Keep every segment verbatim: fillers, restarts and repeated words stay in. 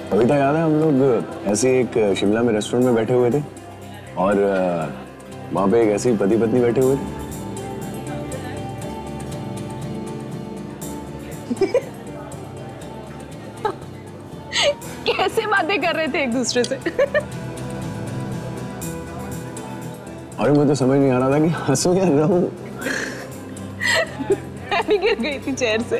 कविता याद है हम लोग ऐसे एक शिमला में रेस्टोरेंट में बैठे हुए थे और वहां पे एक ऐसी पति पत्नी बैठे हुए थे। कैसे बातें कर रहे थे एक दूसरे से? और मुझे तो समझ नहीं आ रहा था कि हंसूं या रोऊं। मैं भी गिर गई थी चेयर से।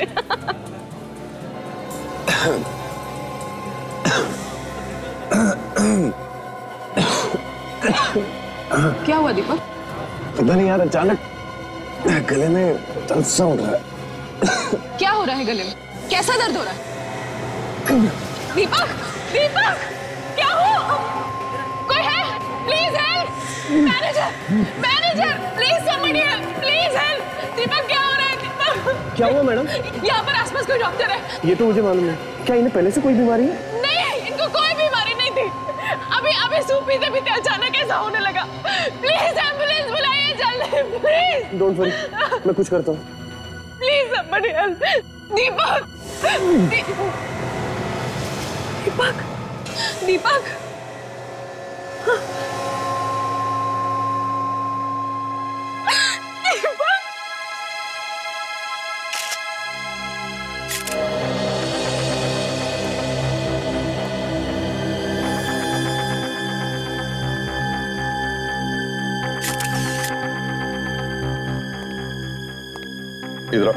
क्या हुआ दीपक? पता नहीं यार, अचानक गले में दर्द सा हो रहा है। क्या हो रहा है गले में? कैसा दर्द हो रहा है? दीपक, दीपक, क्या हो? कोई है? Please help! Manager, manager, please somebody help, please help! Deepak क्या हो रहा है? दीपक क्या हुआ मैडम? यहाँ पर आसपास कोई डॉक्टर है? ये तो मुझे मालूम है। क्या इन्हें पहले से कोई बीमारी है? नहीं, इनको कोई बीमारी नहीं थी। अभी अभी सूप पीते पीते अचानक ऐसा होने लगा। प्लीज एम्बुलेंस बुलाइए जल्दी, प्लीज। डोंट वरी, मैं कुछ करता हूँ। Please somebody help. Deepak, Deepak, Deepak. इधर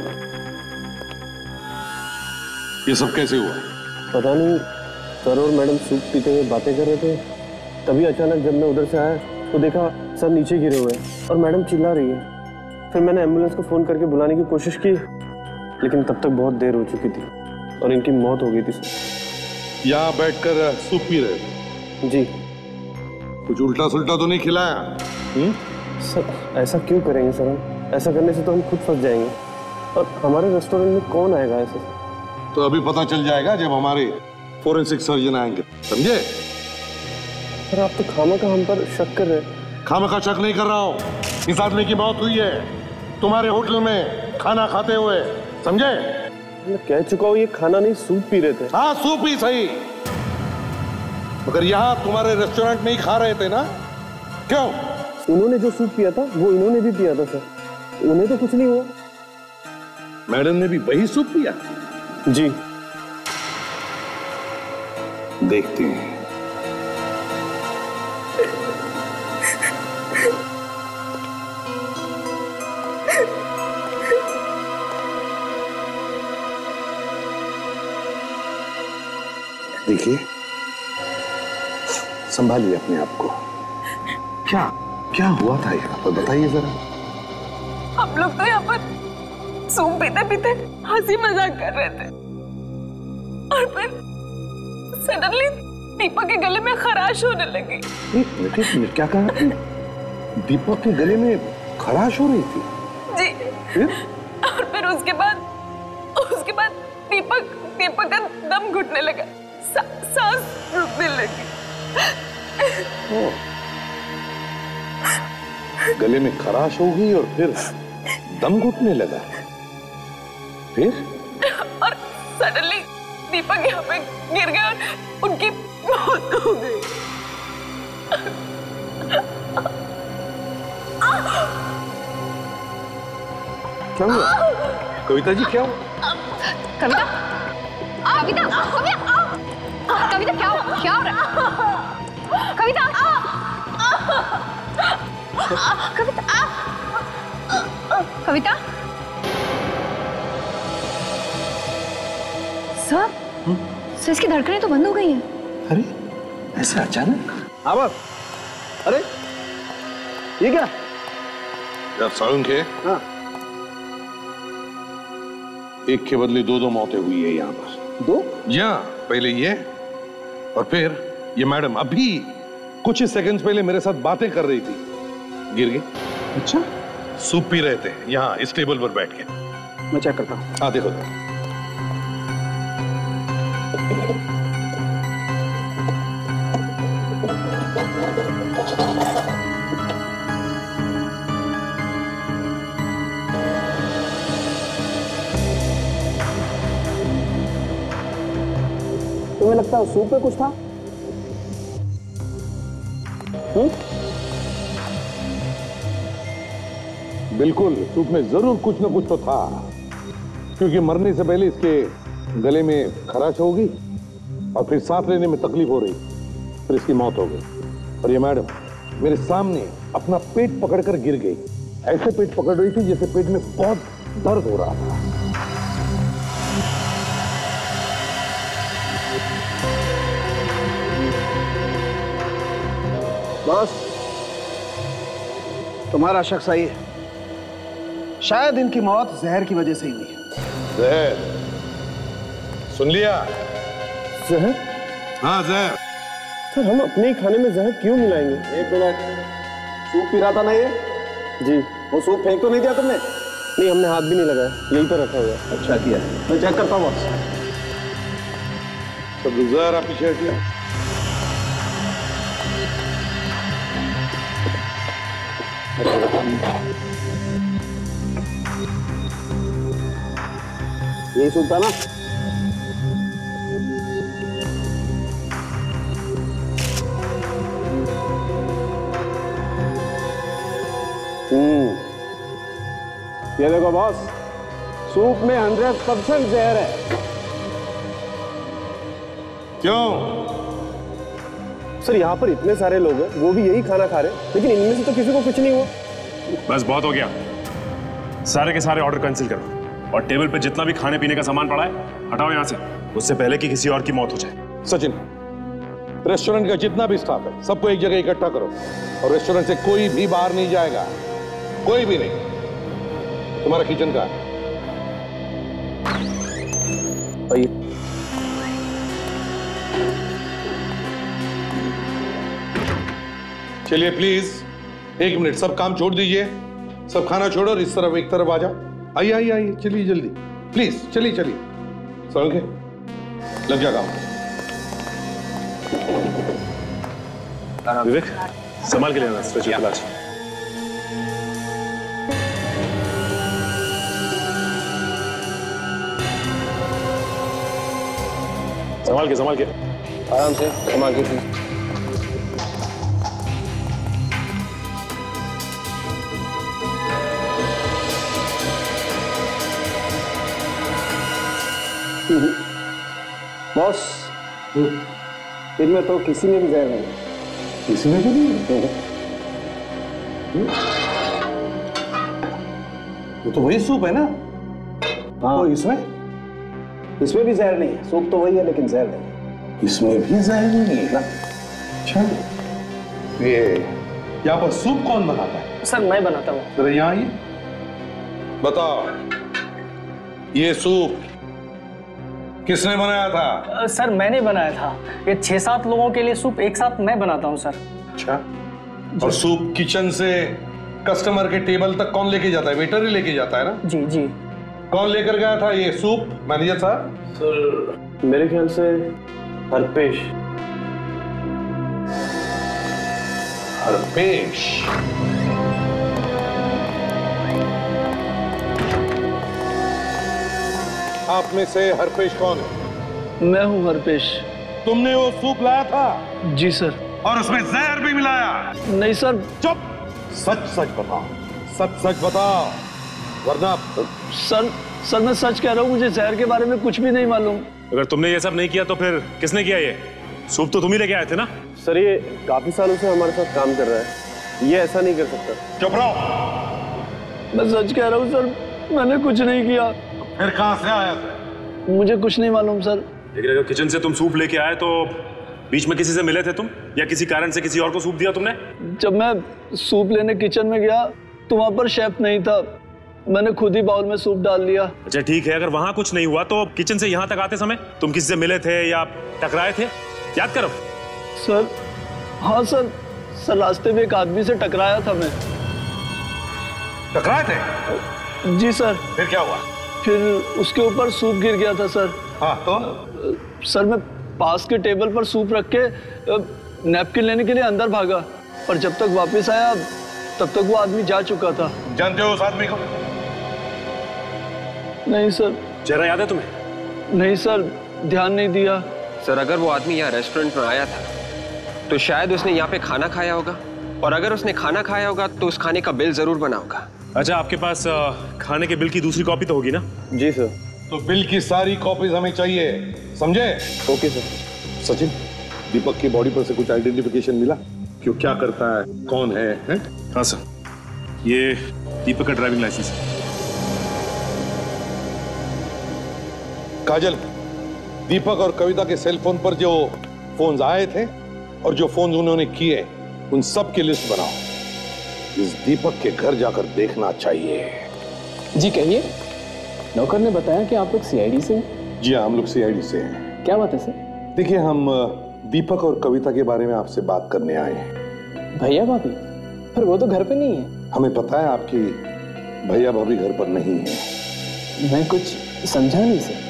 ये सब कैसे हुआ? पता नहीं, सर और मैडम सूप पीते हुए बातें कर रहे थे। तभी अचानक जब मैं उधर से आया तो देखा सर नीचे गिरे हुए हैं और मैडम चिल्ला रही है। फिर मैंने एम्बुलेंस को फोन करके बुलाने की कोशिश की, लेकिन तब तक बहुत देर हो चुकी थी और इनकी मौत हो गई थी। सर यहाँ बैठकर सूप पी रहे थे? जी। कुछ उल्टा सुल्टा तो नहीं खिलाया? हुँ? सर ऐसा क्यों करेंगे सर? हम ऐसा करने से तो हम खुद फंस जाएंगे और हमारे रेस्टोरेंट में कौन आएगा ऐसे? तो अभी पता चल जाएगा जब हमारे फोरेंसिक सर्जन आएंगे, समझे? सर आप तो खामखा हम पर शक कर रहे हैं। खामखा शक नहीं कर रहा हूँ। इस आदमी की मौत हुई है तुम्हारे होटल में खाना खाते हुए, समझे? मैं कह चुका हूँ ये खाना नहीं सूप पी रहे थे। हाँ सूप ही सही, मगर यहाँ तुम्हारे रेस्टोरेंट में ही खा रहे थे ना? क्यों? उन्होंने जो सूप पिया था वो इन्होंने भी पिया था सर। उन्हें तो कुछ नहीं हुआ। मैडम ने भी वही सूप पिया? जी। देखते हैं। देखिए, संभालिए अपने आप को। क्या क्या हुआ था यहाँ पर, बताइए जरा। हम लोग तो यहाँ पर सूप पीते पीते हंसी मजाक कर रहे थे और फिर सडनली दीपक के गले में खराश होने लगी। एक मिनट, एक मिनट, क्या कहा? दीपक के गले में खराश हो रही थी? जी। फिर? और फिर उसके बाद उसके बाद दीपक दीपक का दम घुटने लगा, सा, सांस रुकने लगी। गले में खराश हो गई और फिर दम घुटने लगा। फिर? और सडनली दीपक यहाँ पे गिर गया और उनकी मौत हो गई। क्या हुआ? कविता जी क्या हुआ? कविता? कविता? कविता? कविता क्या हो क्या हो रहा है? कविता? कविता? कविता? सर, सर इसकी धड़कनें तो बंद हो गई हैं। अरे ऐसे अचानक? हाँ बस। अरे ये क्या? यार सालुंखे, हाँ। एक के बदले दो दो मौतें हुई है यहाँ पर। दो? यहाँ पहले ये और फिर ये मैडम अभी कुछ ही सेकंड्स पहले मेरे साथ बातें कर रही थी, गिर गई। अच्छा? सूप पी रहे थे यहाँ इस टेबल पर बैठ के। मैं चेक करता हूँ। हाँ देखो। तुम्हें लगता है सूप में कुछ था? हुँ? बिल्कुल, सूप में जरूर कुछ न कुछ तो था, क्योंकि मरने से पहले इसके गले में खराश होगी और फिर सांस लेने में तकलीफ हो रही, फिर इसकी मौत हो गई। और ये मैडम मेरे सामने अपना पेट पकड़कर गिर गई। ऐसे पेट पकड़ रही थी जैसे पेट में बहुत दर्द हो रहा था। बॉस, तुम्हारा शक सही है। शायद इनकी मौत जहर की वजह से ही हुई है। जहर? सुन लिया? जहर? हाँ जहर। सर हम अपने ही खाने में जहर क्यों मिलाएंगे? एक मिनट, सूप पी रहा था ना ये? जी। वो सूप फेंक तो नहीं दिया तुमने? नहीं, हमने हाथ भी नहीं लगाया, यही तो रखा हुआ है। अच्छा किया, मैं चेक करता हूँ बॉस। सब जहर आप पीछे हटिए। यही सूप था ना? हम्म, ये देखो बॉस, सूप में हंड्रेड परसेंट जहर है। क्यों? सर यहाँ पर इतने सारे लोग हैं, वो भी यही खाना खा रहे हैं, लेकिन इनमें से तो किसी को कुछ नहीं हुआ। बस बहुत हो गया, सारे के सारे ऑर्डर कैंसिल करो और टेबल पे जितना भी खाने पीने का सामान पड़ा है हटाओ यहाँ से, उससे पहले कि किसी और की मौत हो जाए। सचिन, रेस्टोरेंट का जितना भी स्टाफ है सबको एक जगह इकट्ठा करो और रेस्टोरेंट से कोई भी बाहर नहीं जाएगा, कोई भी नहीं। तुम्हारा किचन का आइए। चलिए प्लीज एक मिनट, सब काम छोड़ दीजिए, सब खाना छोड़ो और इस तरफ एक तरफ आ जाओ। आइए आइए आइए, चलिए जल्दी प्लीज, चलिए चलिए। सलूंखे, लग जा काम। विवेक संभाल के लेना स्ट्रेचर क्लास। संभाल के संभाल के आराम से संभाल के। बॉस, इनमें तो किसी में भी जहर नहीं है। किसी में भी नहीं? वो तो वही सूप है ना? हाँ, तो इसमें इसमें भी जहर नहीं है। सूप तो वही है लेकिन जहर नहीं। इसमें भी जहर नहीं है ना? अच्छा, ये यहाँ पर सूप कौन बनाता है? सर मैं बनाता हूँ। जरा यहाँ आइए, बताओ ये सूप किसने बनाया था? सर मैंने बनाया था। ये छह सात लोगों के लिए सूप एक साथ मैं बनाता हूँ सर। अच्छा, और सूप किचन से कस्टमर के टेबल तक कौन लेके जाता है? वेटर ही लेके जाता है ना? जी जी। कौन लेकर गया था ये सूप, मैनेजर साहब? सर मेरे ख्याल से हरपेश। हरपेश? आप में से हरपेश कौन है? मैं हूँ हरपेश। तुमने वो सूप लाया था? जी सर। और उसमें जहर भी मिलाया? नहीं सर। चुप, सच सच बताओ, सच सच बताओ, वरना। सर सर मैं सच कह रहा हूँ, मुझे जहर के बारे में कुछ भी नहीं मालूम। अगर तुमने ये सब नहीं किया तो फिर किसने किया? ये सूप तो तुम ही लेके आए थे ना? सर ये काफी सालों से हमारे साथ काम कर रहा है, ये ऐसा नहीं कर सकता। चुप रहो। मैं सच कह रहा हूँ सर, मैंने कुछ नहीं किया। फिर कहां से आया था? मुझे कुछ नहीं मालूम सर। लेकिन अगर किचन से तुम सूप लेके आए तो बीच में किसी से मिले थे तुम, या किसी कारण से किसी और को सूप दिया तुमने? जब मैं सूप लेने किचन में गया तो वहां पर शेफ नहीं था, मैंने खुद ही बाउल में सूप डाल लिया। अच्छा ठीक है, अगर वहां कुछ नहीं हुआ तो किचन से यहाँ तक आते समय तुम किसी से मिले थे या टकराए थे? याद करो। सर हाँ सर, सर रास्ते में एक आदमी से टकराया था मैं। टकराए थे? जी सर। फिर क्या हुआ? फिर उसके ऊपर सूप गिर गया था सर। हाँ तो? सर मैं पास के टेबल पर सूप रख के नैपकिन लेने के लिए अंदर भागा, पर जब तक वापस आया तब तक वो आदमी जा चुका था। जानते हो उस आदमी को? नहीं सर। चेहरा याद है तुम्हें? नहीं सर, ध्यान नहीं दिया। सर अगर वो आदमी यहाँ रेस्टोरेंट में आया था तो शायद उसने यहाँ पे खाना खाया होगा, और अगर उसने खाना खाया होगा तो उस खाने का बिल जरूर बना होगा। अच्छा, आपके पास आ, खाने के बिल की दूसरी कॉपी तो होगी ना? जी सर। तो बिल की सारी कॉपीज हमें चाहिए, समझे? Okay sir. सचिन, दीपक की बॉडी पर से कुछ आइडेंटिफिकेशन मिला? क्यों, क्या करता है, कौन है, है? हाँ सर, ये दीपक का ड्राइविंग लाइसेंस है। काजल, दीपक और कविता के सेल फोन पर जो फोन्स आए थे और जो फोन्स उन्होंने किए, उन सब की लिस्ट बनाओ। इस दीपक के घर जाकर देखना चाहिए। जी कहिए। नौकर ने बताया कि आप लोग सी आई डी से हैं? जी हाँ, हम लोग सी आई डी से हैं। क्या बात है सर? देखिए, हम दीपक और कविता के बारे में आपसे बात करने आए हैं। भैया भाभी? पर वो तो घर पे नहीं है। हमें पता है आपकी भैया भाभी घर पर नहीं है। मैं कुछ समझा नहीं सर।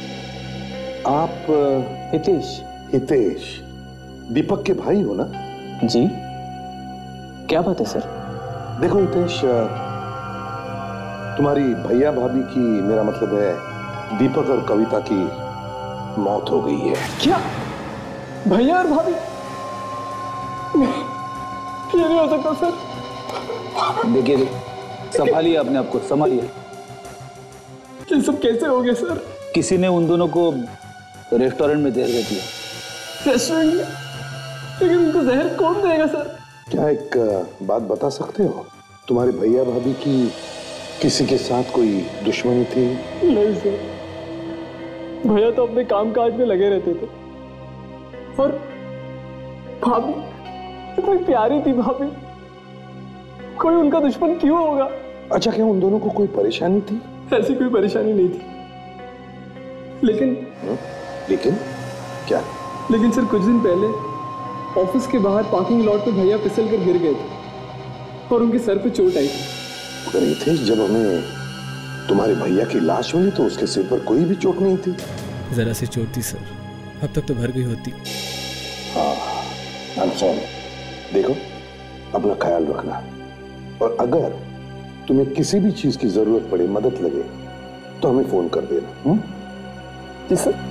आप हितेश? हितेश दीपक के भाई हो ना? जी। क्या बात है सर? देखो हितेश, तुम्हारी भैया भाभी की, मेरा मतलब है दीपक और कविता की मौत हो गई है। क्या? भैया और भाभी? नहीं, ये नहीं हो सकता सर। देखिए, संभालिए अपने आप को, संभालिए। ये सब कैसे हो गया सर? किसी ने उन दोनों को रेस्टोरेंट में जहर दे दिया। रेस्टोरेंट में? लेकिन उनको जहर कौन देगा सर? क्या एक बात बता सकते हो, तुम्हारे भैया भाभी की किसी के साथ कोई दुश्मनी थी? नहीं सर, भैया तो अपने काम काज में लगे रहते थे। और भाभी इतनी प्यारी थी भाभी, कोई उनका दुश्मन क्यों होगा? अच्छा, क्या उन दोनों को कोई परेशानी थी? ऐसी कोई परेशानी नहीं थी, लेकिन हुँ? लेकिन क्या? लेकिन सर कुछ दिन पहले ऑफिस के बाहर पार्किंग लॉट पे भैया फिसल कर गिर गए थे और उनके सर पे चोट आई थी। अरे थे, जब हमें तुम्हारे भैया की लाश मिली तो उसके सिर पर कोई भी चोट नहीं थी। जरा सी चोट थी सर, अब तक तो भर गई होती। हाँ, I'm sorry। देखो, अपना ख्याल रखना, और अगर तुम्हें किसी भी चीज की जरूरत पड़े, मदद लगे, तो हमें फोन कर देना। हुँ? जी सर।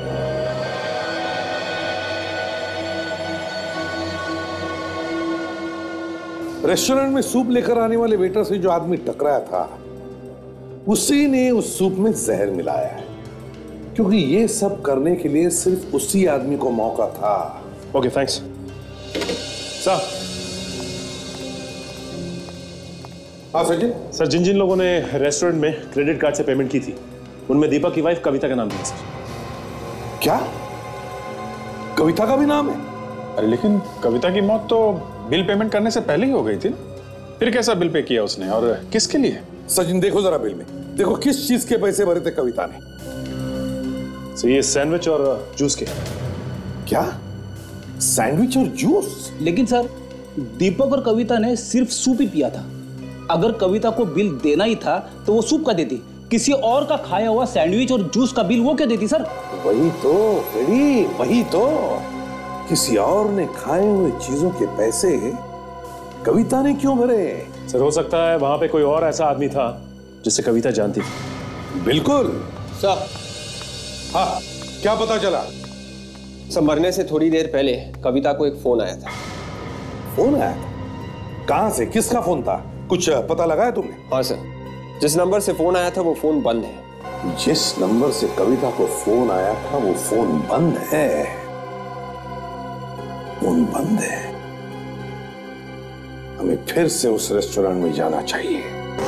रेस्टोरेंट में सूप लेकर आने वाले वेटर से जो आदमी टकराया था, उसी ने उस सूप में जहर मिलाया है, क्योंकि ये सब करने के लिए सिर्फ उसी आदमी को मौका था। Okay, thanks sir. हाँ सचिन। सर, जिन जिन लोगों ने रेस्टोरेंट में क्रेडिट कार्ड से पेमेंट की थी, उनमें दीपक की वाइफ कविता का नाम था सर। क्या? कविता का भी नाम है? अरे लेकिन कविता की मौत तो बिल पेमेंट करने से पहले ही हो गई थी, फिर कैसा बिल पे किया उसने और किसके लिए? सचिन देखो जरा बिल में, देखो किस चीज के पैसे भरे थे कविता ने। सर, ये सैंडविच और जूस के। क्या? सैंडविच और जूस? लेकिन सर, दीपक और कविता ने सिर्फ सूप ही पिया था। अगर कविता को बिल देना ही था तो वो सूप का देती, किसी और का खाया हुआ सैंडविच और जूस का बिल वो क्यों देती सर? वही तो बड़ी, वही तो, किसी और ने खाए हुए चीजों के पैसे कविता ने क्यों भरे? सर, हो सकता है वहां पे कोई और ऐसा आदमी था जिसे कविता जानती थी। बिल्कुल सर। हाँ, क्या पता चला? सर, मरने से थोड़ी देर पहले कविता को एक फोन आया था। फोन आया था? कहां से, किसका फोन था, कुछ पता लगा है तुमने? हाँ सर, जिस नंबर से फोन आया था वो फोन बंद है। जिस नंबर से कविता को फोन आया था वो फोन बंद है। फोन बंद है। हमें फिर से उस रेस्टोरेंट में जाना चाहिए।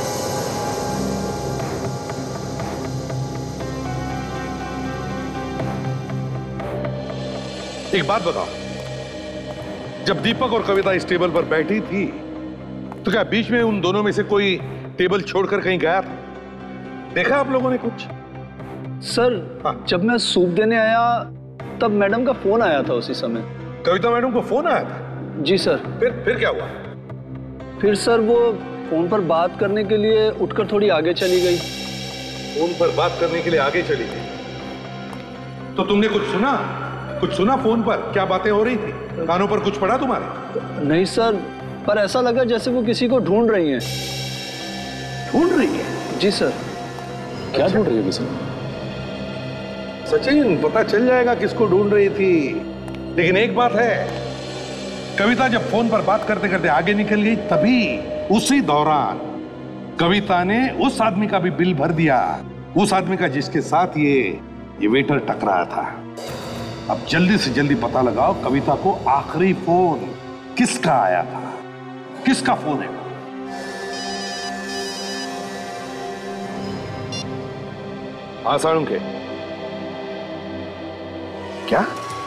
एक बात बताओ, जब दीपक और कविता इस टेबल पर बैठी थी तो क्या बीच में उन दोनों में से कोई टेबल छोड़कर कहीं गया था? देखा आप लोगों ने कुछ? सर, हाँ। जब मैं सूप देने आया तब मैडम का फोन आया था उसी समय। कविता मैडम को फोन आया था? जी सर। फिर फिर क्या हुआ? फिर सर वो फोन पर बात करने के लिए उठकर थोड़ी आगे चली गई। फोन पर बात करने के लिए आगे चली गई? तो तुमने कुछ सुना? कुछ सुना फोन पर? क्या बातें हो रही थी? कानों पर कुछ पड़ा तुम्हारे? नहीं सर, पर ऐसा लगा जैसे वो किसी को ढूंढ रही हैं। ढूंढ रही है? जी सर। क्या ढूंढ रही है किसी? सचिन, पता चल जाएगा किसको ढूंढ रही थी। लेकिन एक बात है, कविता जब फोन पर बात करते करते आगे निकल गई, तभी उसी दौरान कविता ने उस आदमी का भी बिल भर दिया, उस आदमी का जिसके साथ ये ये वेटर टकराया था। अब जल्दी से जल्दी पता लगाओ कविता को आखिरी फोन किसका आया था, किसका फोन है। हाँ सालुंखे, क्या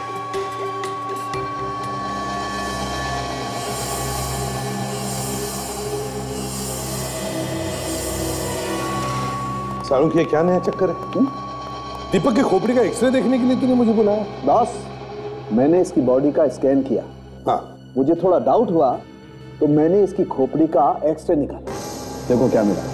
सालुंखे, क्या नया चक्कर है? हुँ? दीपक की खोपड़ी का एक्सरे देखने के लिए तूने मुझे बुलाया? बॉस, मैंने इसकी बॉडी का स्कैन किया। हाँ, मुझे थोड़ा डाउट हुआ तो मैंने इसकी खोपड़ी का एक्सरे निकाला। देखो क्या मिला।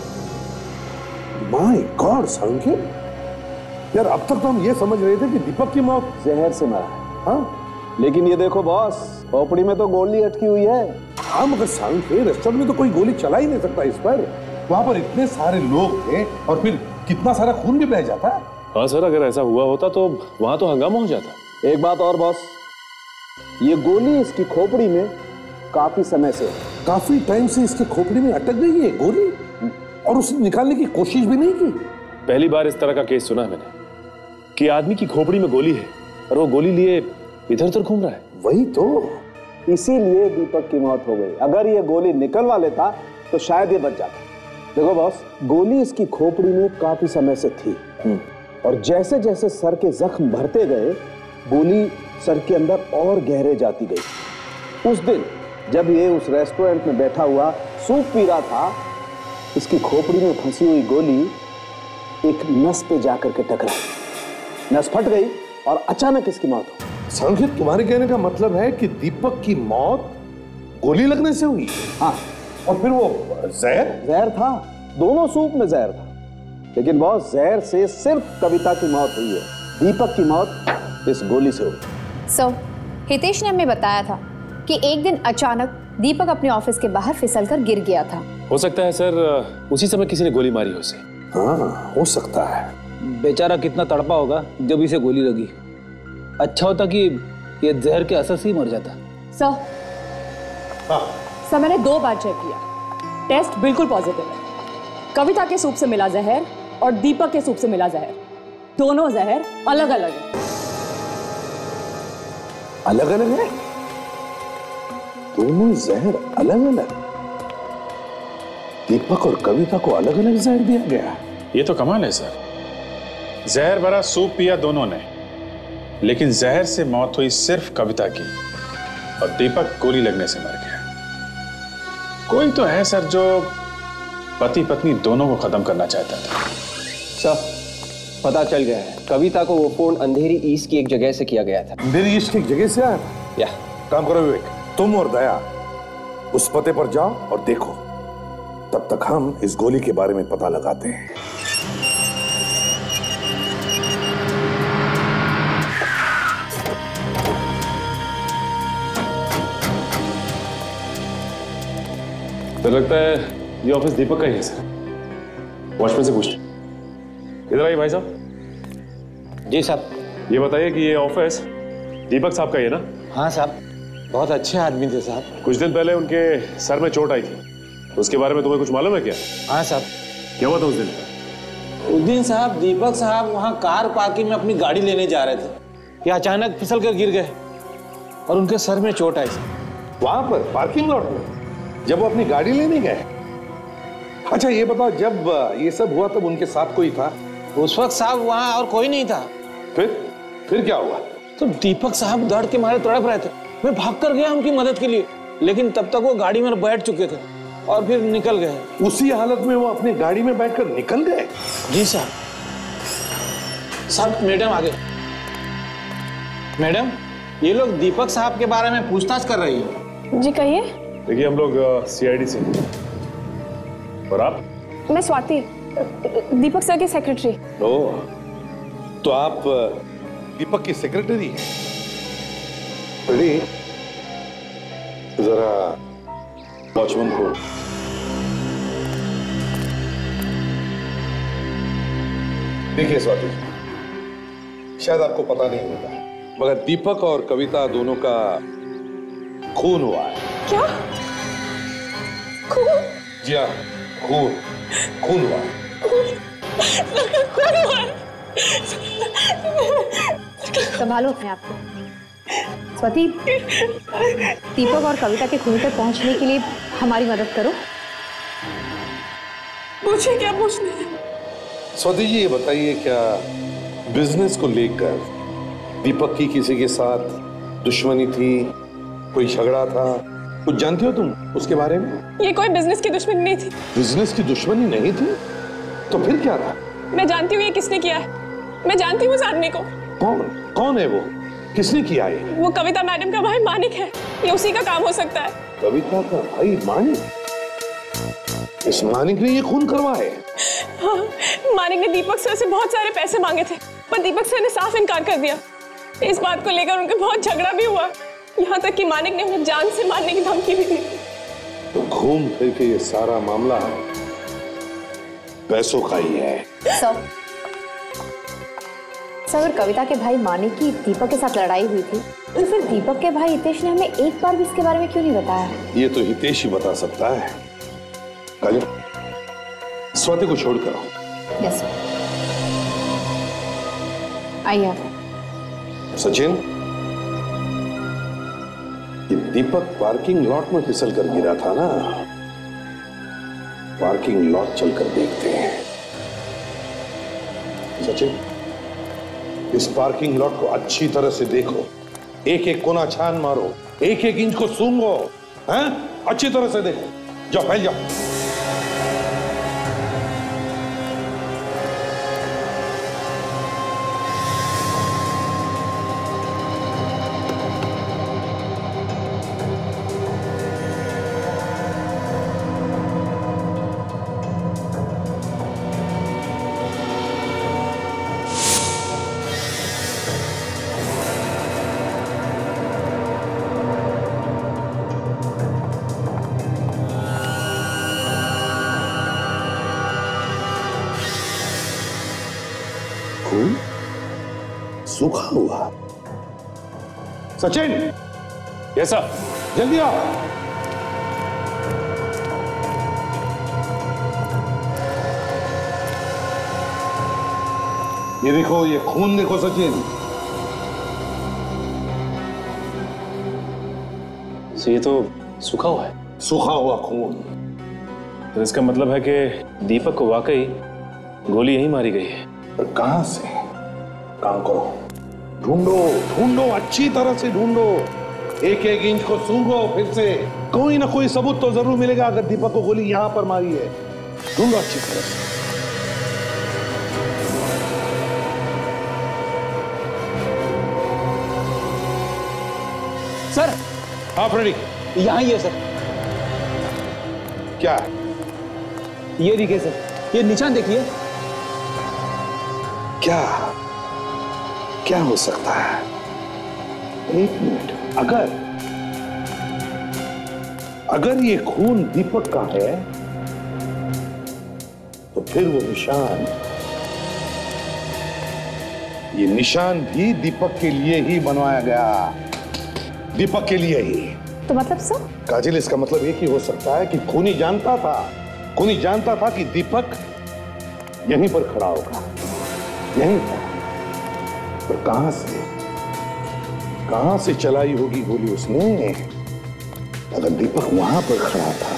माय गॉड सालुंखे, यार अब तक तो हम ये समझ रहे थे कि दीपक की मौत जहर से मरा है। हाँ, लेकिन ये देखो बॉस, खोपड़ी में तो गोली अटकी हुई है। हाँ, मगर सालुंखे, रेस्टोरेंट में तो कोई गोली चला ही नहीं सकता इस पर। वहां पर इतने सारे लोग थे और फिर कितना सारा खून भी बह जाता। हाँ सर, अगर ऐसा हुआ होता तो वहां तो हंगामा हो जाता। एक बात और बॉस, ये गोली इसकी खोपड़ी में काफी समय से काफी टाइम से इसकी खोपड़ी में अटक गई है गोली, और उसने निकालने की कोशिश भी नहीं की। पहली बार इस तरह का केस सुना है मैंने कि आदमी की खोपड़ी में गोली है और वो गोली लिए इधर उधर घूम रहा है। वही तो, इसीलिए दीपक की मौत हो गई। अगर ये गोली निकलवा लेता तो शायद ये बच जाता। देखो बॉस, गोली इसकी खोपड़ी में काफी समय से थी, और जैसे जैसे सर के जख्म भरते गए, गोली सर के अंदर और गहरे जाती गई। उस दिन जब ये उस रेस्टोरेंट में बैठा हुआ सूप पी रहा था, इसकी खोपड़ी में फंसी हुई गोली एक नस पे जाकर के टकराई, नस फट गई और अचानक इसकी मौत हो गई। सालुंखे, तुम्हारे कहने का मतलब है कि दीपक की मौत गोली लगने से हुई? हाँ, और फिर वो जहर? जहर था, दोनों सूप में जहर था। लेकिन बॉस, जहर से सिर्फ कविता की मौत हुई है, दीपक की मौत इस गोली से हुई। सो हितेश ने हमें बताया था कि एक दिन अचानक दीपक अपने ऑफिस के बाहर फिसलकर गिर गया था। हो सकता है सर, उसी समय किसी ने गोली मारी हो उसे। हाँ, हो सकता है। बेचारा कितना तड़पा होगा जब इसे गोली लगी। अच्छा होता कि ये जहर के असर से ही मर जाता। सर, सर मैंने दो बार चेक किया, टेस्ट बिल्कुल पॉजिटिव है। कविता के सूप से मिला जहर और दीपक के सूप से मिला जहर, दोनों जहर अलग अलग है। अलग अलग है? दोनों जहर अलग अलग? दीपक और कविता को अलग अलग जहर दिया गया? ये तो कमाल है सर। जहर भरा सूप पिया दोनों ने, लेकिन जहर से मौत हुई सिर्फ कविता की, और दीपक गोली लगने से मर गया। कोई तो है सर जो पति पत्नी दोनों को खत्म करना चाहता था। सर, पता चल गया है, कविता को वो फोन अंधेरी ईस्ट की एक जगह से किया गया था। अंधेरी ईस्ट की एक जगह से आया था? या काम करो विवेक, तुम और दया उस पते पर जाओ और देखो, तब तक हम इस गोली के बारे में पता लगाते हैं। तो लगता है ये ऑफिस दीपक का ही है सर। वॉचमैन से पूछते। इधर आइए भाई साहब। जी साहब। ये बताइए कि ये ऑफिस दीपक साहब का ही है ना? हाँ साहब, बहुत अच्छे आदमी थे साहब। कुछ दिन पहले उनके सर में चोट आई थी, उसके बारे में तुम्हें कुछ मालूम है क्या? हाँ साहब। क्या हुआ था उस दिन? उस दिन साहब दीपक साहब वहाँ कार पार्किंग में अपनी गाड़ी लेने जा रहे थे कि अचानक फिसल कर गिर गए और उनके सर में चोट आई। वहां पर पार्किंग लॉट में जब वो अपनी गाड़ी लेने गए? अच्छा ये बताओ, जब ये सब हुआ तब उनके साथ कोई था? उस वक्त साहब वहाँ और कोई नहीं था। फिर फिर क्या हुआ? तो दीपक साहब दर्द के मारे तड़प रहे थे। मैं भाग कर गया उनकी मदद के लिए, लेकिन तब तक वो गाड़ी में बैठ चुके थे और फिर निकल गए। उसी हालत में वो अपनी गाड़ी में बैठकर निकल गए? जी साहब। साहब मैडम आगे। मैडम, ये लोग दीपक साहब के बारे में पूछताछ कर रही है। जी कहिए। देखिए हम लोग सी आई डी से। और आप? मैं स्वाति, दीपक सर की सेक्रेटरी। ओह, तो आप दीपक की सेक्रेटरी हैं? अरे जरा वॉचमैन को देखिए स्वाति, शायद आपको पता नहीं होगा, मगर दीपक और कविता दोनों का खून हुआ है। क्या? खून? जी हाँ, खून खून हुआ है। खून हुआ है। संभालो अपने आप को। स्वाति, दीपक और कविता के खून तक पहुंचने के लिए हमारी मदद करो। पूछिए, क्या पूछना है? स्वाति जी, ये बताइए, क्या बिजनेस को लेकर दीपक की किसी के साथ दुश्मनी थी, कोई झगड़ा था, कुछ जानती हो तुम उसके बारे में? ये कोई बिजनेस की दुश्मनी नहीं थी। बिजनेस की दुश्मनी नहीं थी? तो फिर क्या था? मैं जानती हूँ ये किसने किया है। मैं जानती हूँ उस आदमी को। कौन? कौन है वो? किसने किया है? वो कविता मैडम का भाई मानिक है। ये उसी का काम हो सकता है। कविता का भाई मानिक? इस मानिक ने ये खून करवाया? हाँ, मानिक ने दीपक सर से बहुत सारे पैसे मांगे थे, पर दीपक सर ने साफ इनकार कर दिया। इस बात को लेकर उनके बहुत झगड़ा भी हुआ, यहाँ तक कि मानिक ने उन्हें जान से मारने की धमकी भी दी। तो घूम फिर के ये सारा मामला पैसों का ही है। सर, सर अगर कविता के भाई मानिक की दीपक के साथ लड़ाई हुई थी, तो फिर दीपक के भाई हितेश ने हमें एक बार भी इसके बारे में क्यों नहीं बताया? ये तो हितेश ही बता सकता है। काजल, स्वाति को छोड़ कर आओ। Yes sir. आइए। सचिन, ये दीपक पार्किंग लॉट में फिसल कर गिरा था ना? पार्किंग लॉट चलकर देखते हैं। सचिन, इस पार्किंग लॉट को अच्छी तरह से देखो, एक एक कोना छान मारो, एक एक इंच को सूंघो, हैं? अच्छी तरह से देखो। जाओ, फैल जाओ। सूखा हुआ। Sachin, yes sir. जल्दी आओ। ये देखो, ये खून देखो सचिन। ये तो सूखा हुआ है। सूखा हुआ खून। तो इसका मतलब है कि दीपक को वाकई गोली यहीं मारी गई है। पर कहां से? काम करो, ढूंढो ढूंढो, अच्छी तरह से ढूंढो, एक एक इंच को सूंघो, फिर से कोई ना कोई सबूत तो जरूर मिलेगा अगर दीपक को गोली यहां पर मारी है। ढूंढो अच्छी तरह से। सर। हाँ फ्रेडी, यहाँ ही है सर। क्या? ये देखिए सर, ये निशान देखिए। क्या क्या हो सकता है? एक मिनट, अगर अगर ये खून दीपक का है तो फिर वो निशान ये निशान भी दीपक के लिए ही बनवाया गया, दीपक के लिए ही। तो मतलब सर? काजल, इसका मतलब एक ही हो सकता है कि खूनी जानता था खूनी जानता था कि दीपक यहीं पर खड़ा होगा, यहीं पर। पर कहां से कहां से चलाई होगी गोली उसने? अगर दीपक वहां पर खड़ा था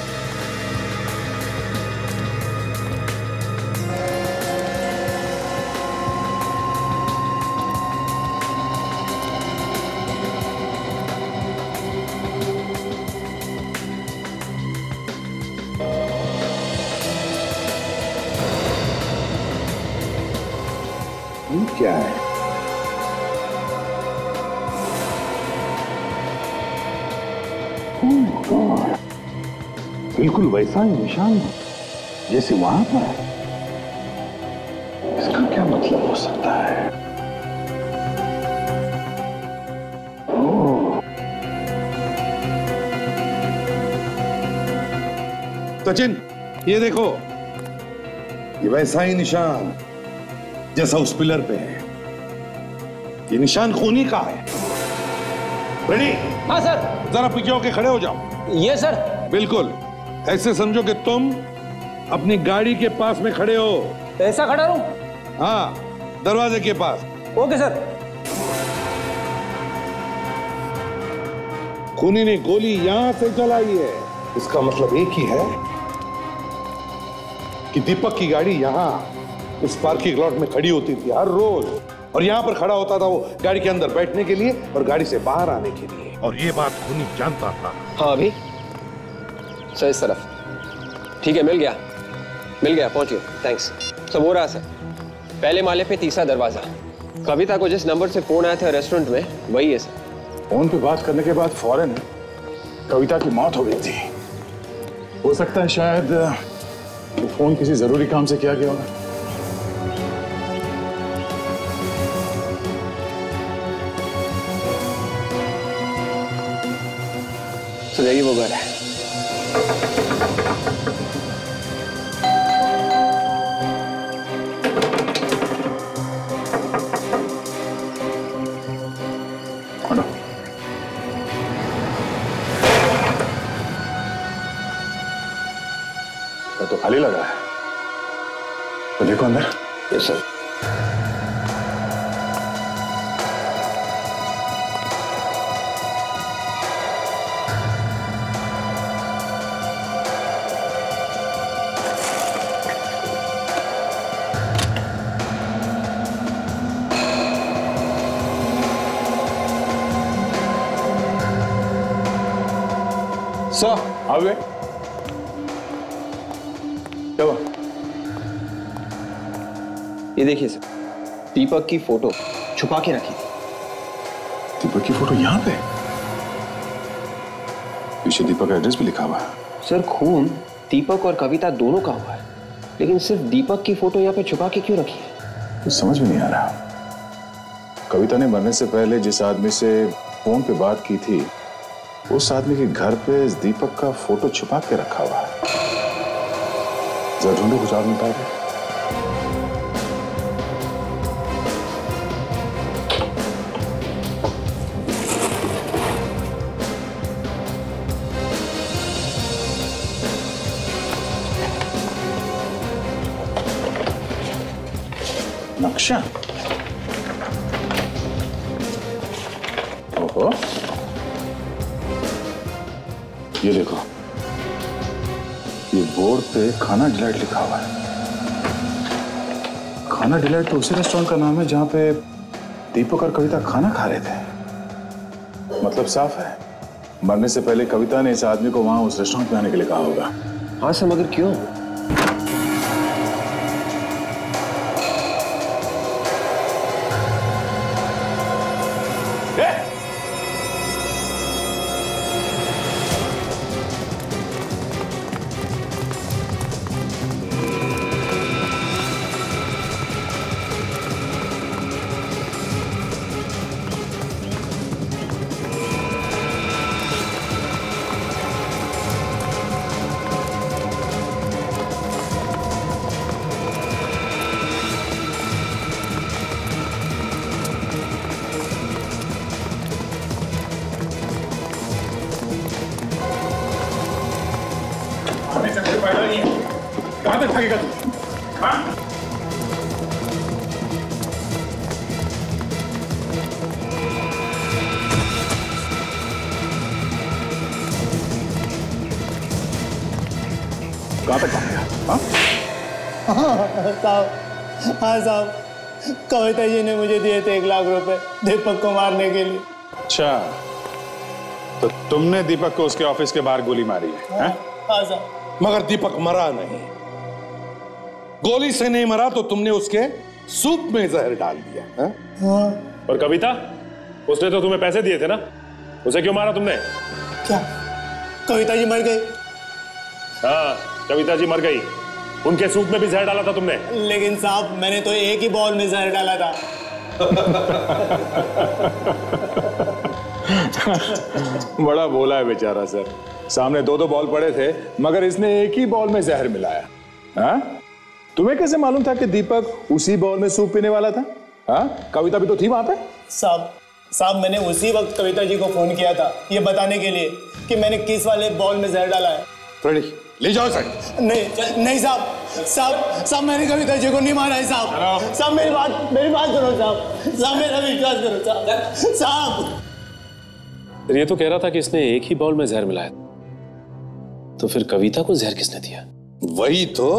ये क्या है? बिल्कुल वैसा ही निशान जैसे वहां पर। इसका क्या मतलब हो सकता है? ओह, सचिन, ये देखो, ये वैसा ही निशान जैसा उस पिलर पे है। ये निशान खूनी का है। रेडी? हाँ सर। जरा पीछे होके खड़े हो जाओ। ये सर। बिल्कुल ऐसे समझो कि तुम अपनी गाड़ी के पास में खड़े हो। ऐसा खड़ा रहूं? हाँ, दरवाजे के पास। Okay sir. खूनी ने गोली यहां से चलाई है, इसका मतलब एक ही है कि दीपक की गाड़ी यहां इस पार्किंग लॉट में खड़ी होती थी हर रोज, और यहां पर खड़ा होता था वो गाड़ी के अंदर बैठने के लिए और गाड़ी से बाहर आने के लिए, और ये बात खूनी जानता था। हाँ अभी सर इस तरफ। ठीक है, मिल गया मिल गया पहुंच गया। थैंक्स। सब हो रहा सर। पहले माले पे तीसरा दरवाजा। कविता को जिस नंबर से फोन आया था रेस्टोरेंट में वही है सर। फोन पे बात करने के बाद फौरन कविता की मौत हो गई थी। हो सकता है शायद वो फोन किसी जरूरी काम से किया गया होगा। तो यही वो घर है। तो खाली लगा है, तो देखो अंदर। Yes sir. सर आ गए। क्या हुआ? ये देखिए सर, दीपक की फोटो छुपा के रखी थी। दीपक की फोटो यहाँ पे? पीछे दीपक का एड्रेस भी लिखा हुआ है। सर खून दीपक और कविता दोनों का हुआ है, लेकिन सिर्फ दीपक की फोटो यहाँ पे छुपा के क्यों रखी है? कुछ समझ में नहीं आ रहा। कविता ने मरने से पहले जिस आदमी से फोन पे बात की थी, उस आदमी के घर पे इस दीपक का फोटो छुपा के रखा हुआ है। जरा ढूंढो कुछ और निकाल दो। नक्शा। ओहो, ये देखो, ये बोर्ड पे खाना डिलाइट लिखा हुआ है। खाना डिलाइट तो उसी रेस्टोरेंट का नाम है जहां पे दीपक और कविता खाना खा रहे थे। मतलब साफ है, मरने से पहले कविता ने इस आदमी को वहां उस रेस्टोरेंट में आने के लिए कहा होगा। हाँ सर, मगर क्यों? कहां तक भागेगा तू? हाँ? कहां तक भागेगा? हाँ? साहब, हाँ साहब, कविता जी ने मुझे दिए थे एक लाख रुपए दीपक को मारने के लिए। अच्छा, तो तुमने दीपक को उसके ऑफिस के बाहर गोली मारी है? हाँ, हाँ साहब। मगर दीपक मरा नहीं। गोली से नहीं मरा तो तुमने उसके सूप में जहर डाल दिया है? हाँ। और कविता, उसने तो तुम्हें पैसे दिए थे ना, उसे क्यों मारा तुमने? क्या कविता जी मर गई? हाँ, कविता जी मर गई। उनके सूप में भी जहर डाला था तुमने। लेकिन साहब, मैंने तो एक ही बॉल में जहर डाला था। बड़ा बोला है बेचारा सर। सामने दो दो बॉल पड़े थे, मगर इसने एक ही बॉल में जहर मिलाया। हाँ? तुम्हें कैसे मालूम था कि दीपक उसी बॉल में सूप पीने वाला था? हाँ? कविता भी तो थी वहां पे। साहब साहब मैंने उसी वक्त कविता जी को फोन किया था ये बताने के लिए कि मैंने किस वाले बॉल में जहर डाला है। फ्रेडी, ले जाओ सर। नहीं नहीं साहब साहब साहब मैंने कविता जी को नहीं मारा है साहब। साहब मेरी बात मेरी बात सुनो साहब। साहब मेरा विश्वास करो साहब। साहब ये तो कह रहा था कि इसने एक ही बॉल में जहर मिलाया, तो फिर कविता को जहर किसने दिया? वही तो,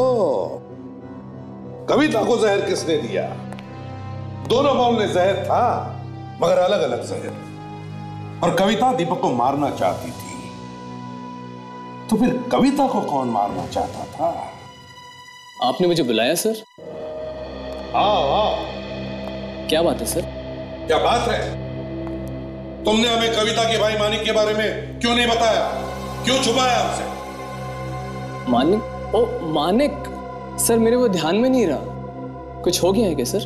कविता को जहर किसने दिया? दोनों बॉल में जहर था मगर अलग अलग जहर, और कविता दीपक को मारना चाहती थी, तो फिर कविता को कौन मारना चाहता था? आपने मुझे बुलाया सर? आओ आओ। क्या बात है सर? क्या बात है? तुमने हमें कविता के भाई मानिक के बारे में क्यों नहीं बताया? क्यों छुपाया हमसे? मानिक? ओ मानिक सर, मेरे वो ध्यान में नहीं रहा। कुछ हो गया है क्या सर?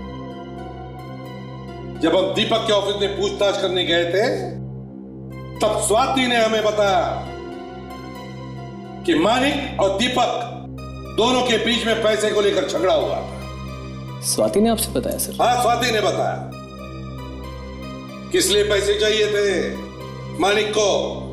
जब हम दीपक के ऑफिस में पूछताछ करने गए थे तब स्वाति ने हमें बताया कि मानिक और दीपक दोनों के बीच में पैसे को लेकर झगड़ा हुआ था। स्वाति ने आपसे बताया सर? हाँ, स्वाति ने बताया। किस लिए पैसे चाहिए थे मानिक को?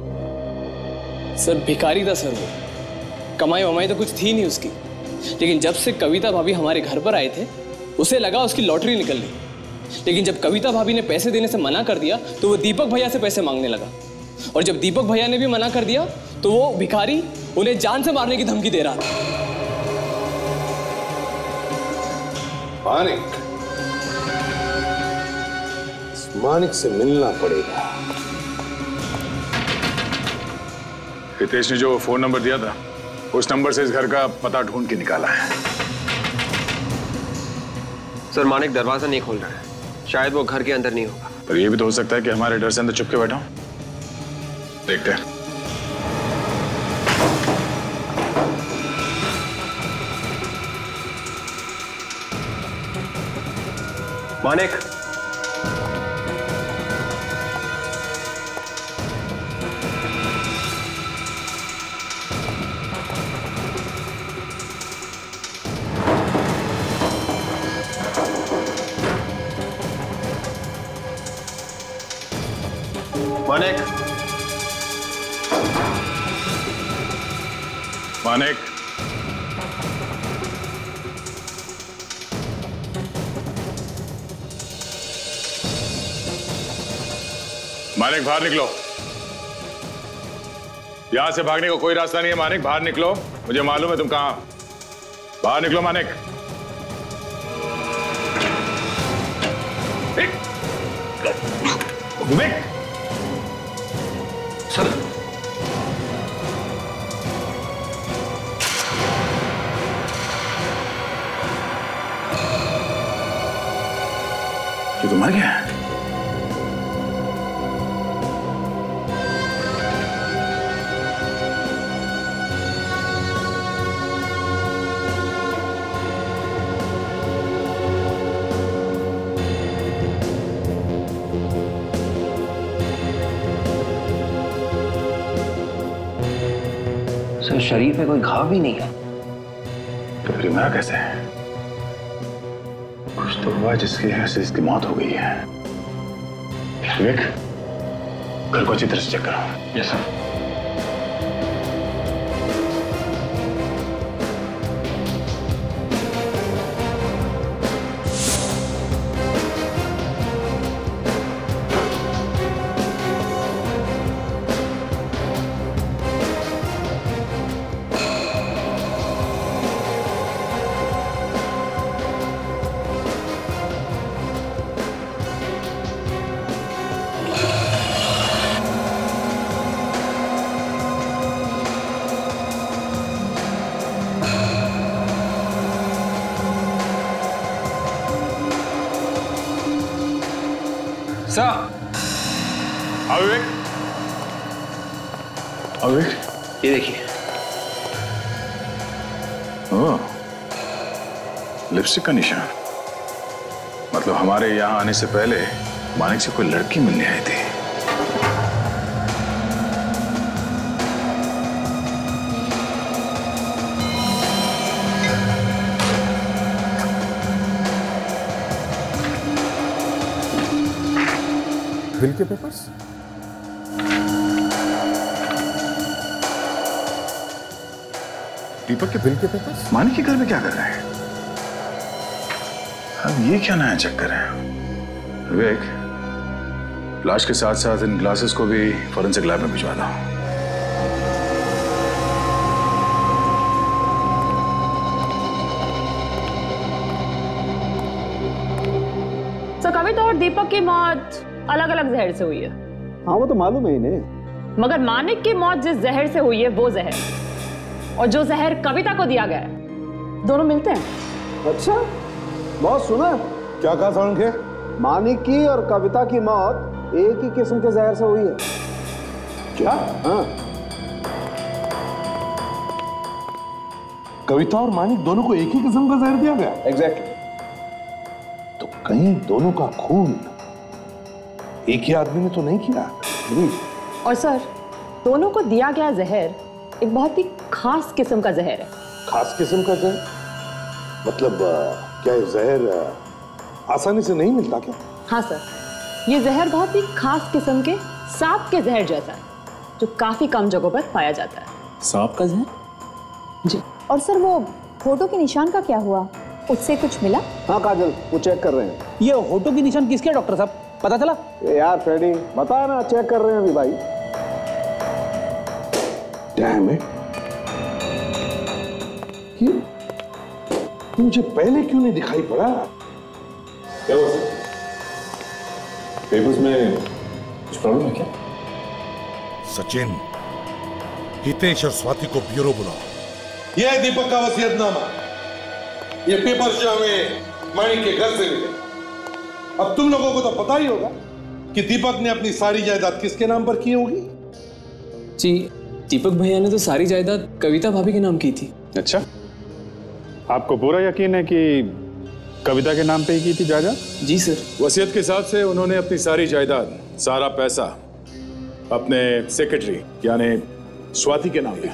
सर भिखारी था सर वो, कमाई वमाई तो कुछ थी नहीं उसकी, लेकिन जब से कविता भाभी हमारे घर पर आए थे उसे लगा उसकी लॉटरी निकल गई। लेकिन जब कविता भाभी ने पैसे देने से मना कर दिया तो वो दीपक भैया से पैसे मांगने लगा, और जब दीपक भैया ने भी मना कर दिया तो वो भिखारी उन्हें जान से मारने की धमकी दे रहा था। मानिक, मानिक से मिलना पड़ेगा। हितेश ने जो फोन नंबर दिया था उस नंबर से इस घर का पता ढूंढ के निकाला है। सर मानिक दरवाजा नहीं खोल रहा है, शायद वो घर के अंदर नहीं होगा। पर यह भी तो हो सकता है कि हमारे डर से अंदर चुप के बैठा हूं। देखते हैं। मानिक, मानिक, मानिक, मानिक बाहर निकलो। यहां से भागने को कोई रास्ता नहीं है। मानिक बाहर निकलो, मुझे मालूम है तुम कहां। बाहर निकलो मानिक। विवेक, सर ये तो मर गया है। सर शरीर पे कोई घाव भी नहीं है। तो फिर मरा कैसे है? कुछ तो हुआ जिसकी वजह से इसकी मौत हो गई है। विवेक, घर को अच्छी तरह से चेक करो। Yes sir. अविवेक, अविवेक, ये देखिए। ओह, लिपस्टिक का निशान। मतलब हमारे यहाँ आने से पहले मानिक से कोई लड़की मिलने आई थी। बिल के पेपर्स? दीपक के बिल के पेपर्स? मानिक के घर में क्या कर रहे हैं? अब ये क्या नया चक्कर है? विवेक, लाश के साथ साथ इन ग्लासेस को भी फॉरेंसिक लैब में भिजवा दो। तो कविता और दीपक की मौत अलग अलग जहर से हुई है। हाँ वो तो मालूम है इन्हें। मगर मानिक की मौत जिस जहर से हुई है वो जहर, और जो जहर कविता को दिया गया है, दोनों मिलते हैं। अच्छा, बहुत सुना। क्या कहा सालुंखे? मानिक की और कविता की मौत एक ही किस्म के जहर से हुई है। क्या? हाँ। कविता और मानिक दोनों को एक ही किस्म का जहर दिया गया? एग्जैक्टली। तो कहीं दोनों का खून एक ही आदमी ने तो नहीं किया? और सर, दोनों को दिया गया जहर एक बहुत ही खास किस्म का जहर है। खास किस्म का जहर? मतलब क्या ये जहर आसानी से नहीं मिलता क्या? हाँ सर, ये जहर बहुत ही खास किस्म के सांप के जहर जैसा है, जो काफी कम जगहों पर पाया जाता है। सांप का जहर? जी। और सर वो फोटो के निशान का क्या हुआ? उससे कुछ मिला? हाँ काजल, वो चेक कर रहे हैं। ये होठों की निशान किसके डॉक्टर साहब, पता चला? यार फ्रेडी, बता ना, चेक कर रहे हैं अभी भाई। डैम इट, ये मुझे पहले क्यों नहीं दिखाई पड़ा? क्या हुआ सर? पेपर्स में कुछ प्रॉब्लम है क्या? सचिन, हितेश और स्वाति को ब्यूरो बुलाओ। यह है दीपक का वसीयतनामा। ये पेपर्स जो हमें मानिक के घर से मिले। अब तुम लोगों को तो पता ही होगा कि दीपक ने अपनी सारी जायदाद किसके नाम पर की होगी? जी, दीपक भैया ने तो सारी जायदाद कविता भाभी के नाम की थी। अच्छा, आपको पूरा यकीन है कि कविता के नाम पे ही की थी जायदाद? जी सर। वसीयत के हिसाब से उन्होंने अपनी सारी जायदाद, सारा पैसा अपने सेक्रेटरी यानी स्वाति के नाम पे।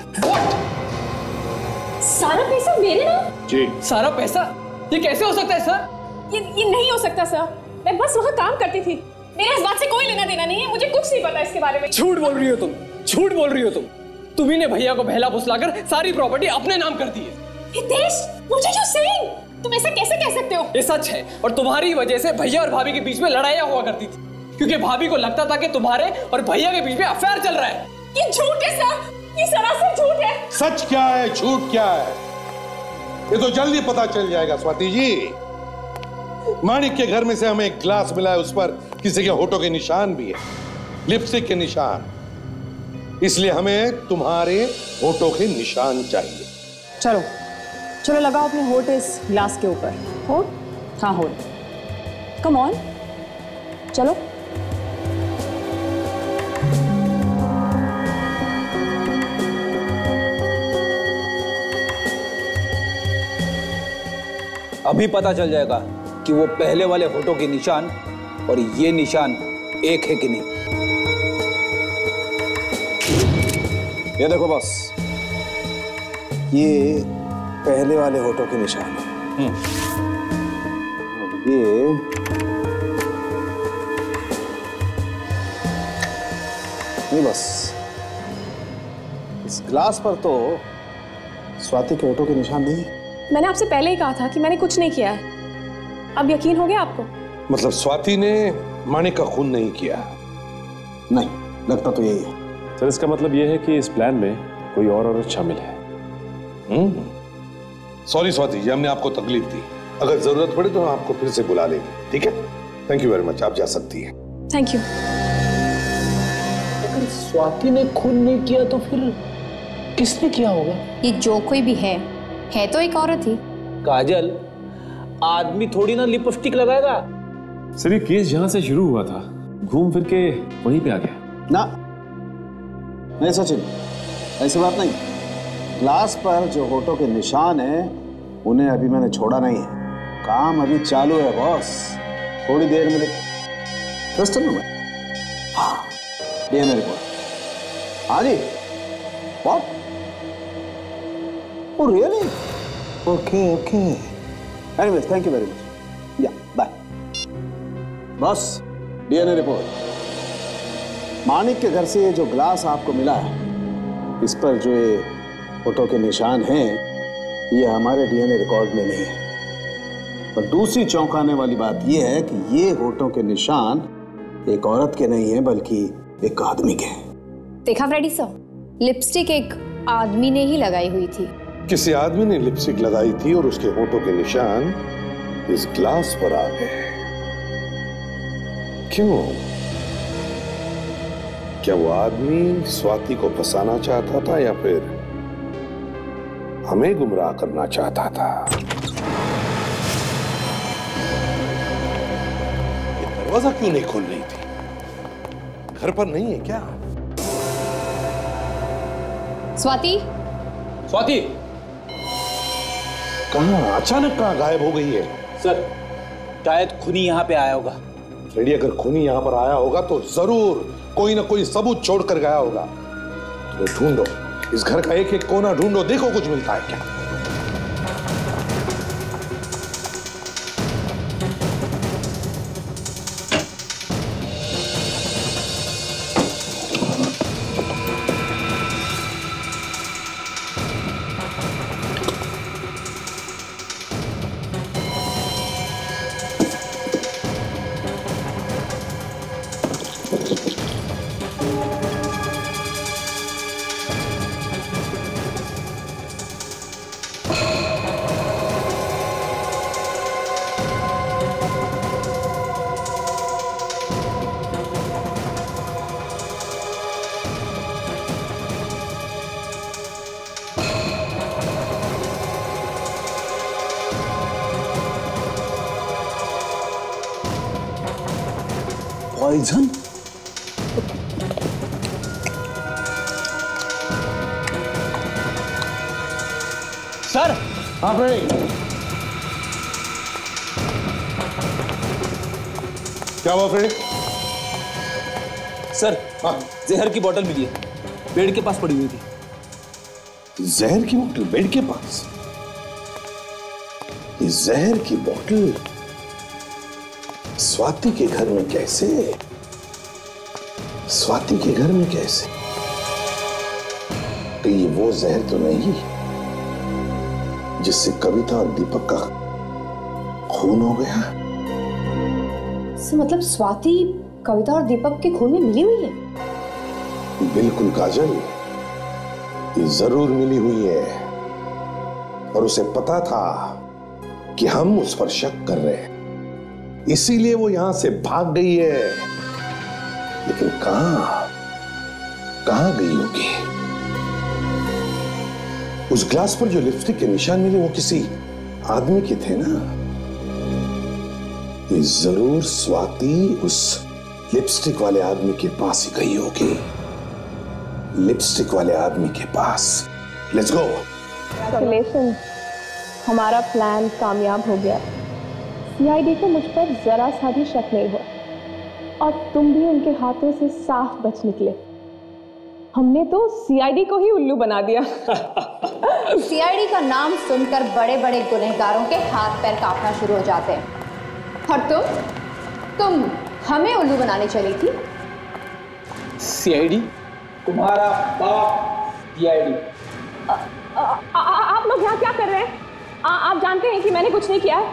सारा पैसा मेरे नाम? जी। सारा पैसा? ये कैसे हो सकता है सर? ये ये नहीं हो सकता सर। मैं बस वहाँ काम करती थी, मेरा इस बात से कोई लेना देना नहीं है, मुझे कुछ नहीं पता इसके बारे में। झूठ बोल रही हो तुम, झूठ बोल रही हो तुम। तुम्ही ने भैया को बहला फुसलाकर सारी प्रॉपर्टी अपने नाम कर दी है। Hitesh, what are you saying? तुम ऐसा कैसे कह सकते हो? ये सच है, और तुम्हारी वजह से भैया और भाभी के बीच में लड़ाइयाँ हुआ करती थी, क्योंकि भाभी को लगता था कि तुम्हारे और भैया के बीच में अफेयर चल रहा है। ये झूठ है सर, ये सरासर झूठ है। सच क्या है, झूठ क्या है, ये तो जल्दी पता चल जाएगा स्वाति जी। मानिक के घर में से हमें एक ग्लास मिला है, उस पर किसी के होठों के निशान भी है, लिपस्टिक के निशान। इसलिए हमें तुम्हारे होठों के निशान चाहिए। चलो चलो लगाओ अपने होठ इस ग्लास के ऊपर। होठ? हाँ होठ। कम ऑन, चलो। अभी पता चल जाएगा कि वो पहले वाले होठों के निशान और ये निशान एक है कि नहीं। ये देखो बॉस, ये पहले वाले होठों के निशान है। ये नहीं, बस इस ग्लास पर तो स्वाति के होठों के निशान नहीं है। मैंने आपसे पहले ही कहा था कि मैंने कुछ नहीं किया है। अब यकीन हो गया आपको? मतलब स्वाति ने मानिक का खून नहीं किया? नहीं, लगता तो यही है। सर, इसका मतलब यह है कि इस प्लान में कोई और औरत शामिल है। हम्म, सॉरी स्वाति जी, हमने आपको तकलीफ दी। अगर जरूरत पड़े तो हम आपको फिर से बुला लेंगे, ठीक है? थैंक यू वेरी मच, आप जा सकती हैं। Thank you. अगर स्वाति ने खून नहीं किया तो फिर किसने किया होगा? ये जो कोई भी है, है तो एक औरत ही। काजल, आदमी थोड़ी ना लिपस्टिक लगाएगा। सर, ये केस जहां से शुरू हुआ था घूम फिर के वहीं पे आ गया ना। नहीं सचिन, ऐसी बात नहीं। ग्लास पर जो होठों के निशान हैं, उन्हें अभी मैंने छोड़ा नहीं है। काम अभी चालू है बॉस, थोड़ी देर में। ट्रस्ट है ना? हाँ, डीएनए रिपोर्ट। हाँ जी। What? Oh really? Okay, okay. Anyways, thank you very much. Yeah, bye. Boss, DNA report. Manik के घर से ये जो ग्लास आपको मिला है, इस पर जो ये फोटो के निशान हैं, ये हमारे डीएनए रिकॉर्ड में नहीं है। और दूसरी चौंकाने वाली बात यह है कि ये होठों के निशान एक औरत के नहीं है बल्कि एक आदमी के हैं। देखा फ्रेडी सर, लिपस्टिक एक आदमी ने ही लगाई हुई थी। किसी आदमी ने लिपस्टिक लगाई थी और उसके होठों के निशान इस ग्लास पर आ गए। क्यों? क्या वो आदमी स्वाति को फंसाना चाहता था या फिर हमें गुमराह करना चाहता था? ये दरवाजा क्यों नहीं खोल रही थी? घर पर नहीं है क्या? स्वाति, स्वाति कहां? अचानक कहां गायब हो गई है? सर, शायद खूनी यहाँ पे आया होगा। फ्रेडी, अगर खूनी यहाँ पर आया होगा तो जरूर कोई ना कोई सबूत छोड़कर गया होगा। तो ढूंढो, इस घर का एक एक कोना ढूंढो, देखो कुछ मिलता है क्या। पॉइजन? सर। हाँ भाई, क्या हुआ फ्रेडी? सर, हाँ, जहर की बोतल मिली है, बेड के पास पड़ी हुई थी। जहर की बोतल बेड के पास? ये जहर की बोतल स्वाति के घर में कैसे? स्वाति के घर में कैसे? तो ये वो जहर तो नहीं जिससे कविता और दीपक का खून हो गया? सो मतलब स्वाति कविता और दीपक के खून में मिली हुई है? बिल्कुल काजल, ये जरूर मिली हुई है। और उसे पता था कि हम उस पर शक कर रहे हैं, इसीलिए वो यहां से भाग गई है। लेकिन कहां कहां गई होगी? उस ग्लास पर जो लिपस्टिक के निशान मिले वो किसी आदमी के थे ना? ये जरूर स्वाति उस लिपस्टिक वाले आदमी के पास ही गई होगी। लिपस्टिक वाले आदमी के पास। Let's go. कांग्रेचुलेशन, हमारा प्लान कामयाब हो गया। सीआईडी को मुझ पर जरा सा भी शक नहीं हुआ और तुम भी उनके हाथों से साफ बच निकले। हमने तो सीआईडी को ही उल्लू बना दिया। सीआईडी का नाम सुनकर बड़े बड़े गुनहगारों के हाथ पैर कांपना शुरू हो जाते हैं। और तुम तुम हमें उल्लू बनाने चली थी? सीआईडी? तुम्हारा बाप सीआईडी। आप लोग यहाँ क्या कर रहे हैं? आ, आप जानते हैं कि मैंने कुछ नहीं किया है।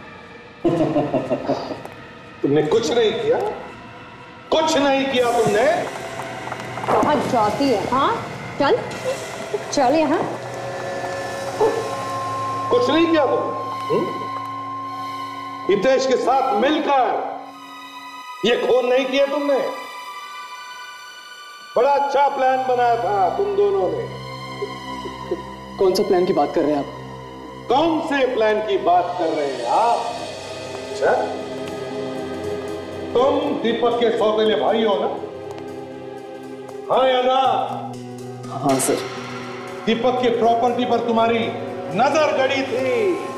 तुमने कुछ नहीं किया? कुछ नहीं किया तुमने? बहुत जाती है। हाँ, चल चल यहाँ। कुछ नहीं किया तुमने? हितेश के साथ मिलकर ये खून नहीं किया तुमने? बड़ा अच्छा प्लान बनाया था तुम दोनों ने। कौन सा प्लान की बात कर रहे हैं आप? कौन से प्लान की बात कर रहे हैं आप? अच्छा, तुम दीपक के सौतेले भाई हो ना? हाँ या ना? हाँ सर। दीपक की प्रॉपर्टी पर तुम्हारी नजर गड़ी थी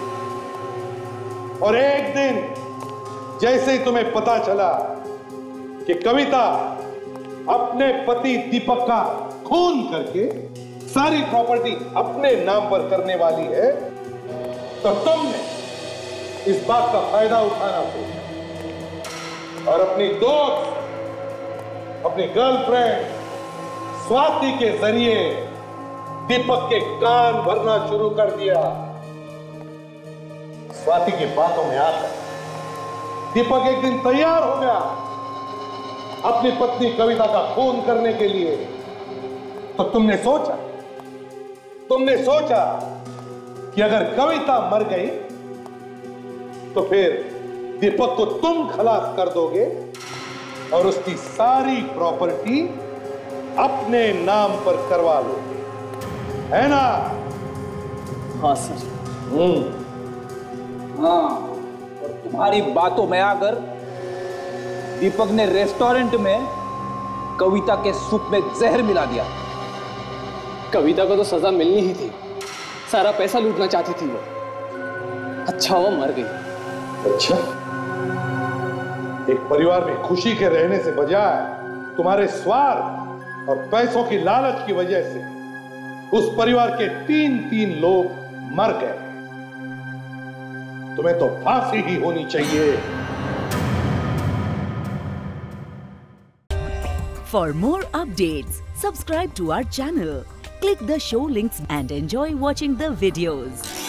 और एक दिन जैसे ही तुम्हें पता चला कि कविता अपने पति दीपक का खून करके सारी प्रॉपर्टी अपने नाम पर करने वाली है, तो तुमने इस बात का फायदा उठाना सोचा और अपनी दोस्त अपनी गर्लफ्रेंड स्वाति के जरिए दीपक के कान भरना शुरू कर दिया। स्वाति की बातों में आकर दीपक एक दिन तैयार हो गया अपनी पत्नी कविता का खून करने के लिए। तो तुमने सोचा तुमने सोचा कि अगर कविता मर गई तो फिर दीपक को तुम खलास कर दोगे और उसकी सारी प्रॉपर्टी अपने नाम पर करवा लोगे, है ना? हाँ सर। हम्म हाँ, और तुम्हारी बातों में आकर दीपक ने रेस्टोरेंट में कविता के सूप में जहर मिला दिया। कविता को तो सजा मिलनी ही थी, सारा पैसा लूटना चाहती थी वो। अच्छा वो मर गई। अच्छा, एक परिवार में खुशी के रहने से बजाय तुम्हारे स्वार्थ और पैसों की लालच की वजह से उस परिवार के तीन तीन लोग मर गए। तुम्हें तो फांसी ही होनी चाहिए। For more updates, subscribe to our channel, click the show links and enjoy watching the videos.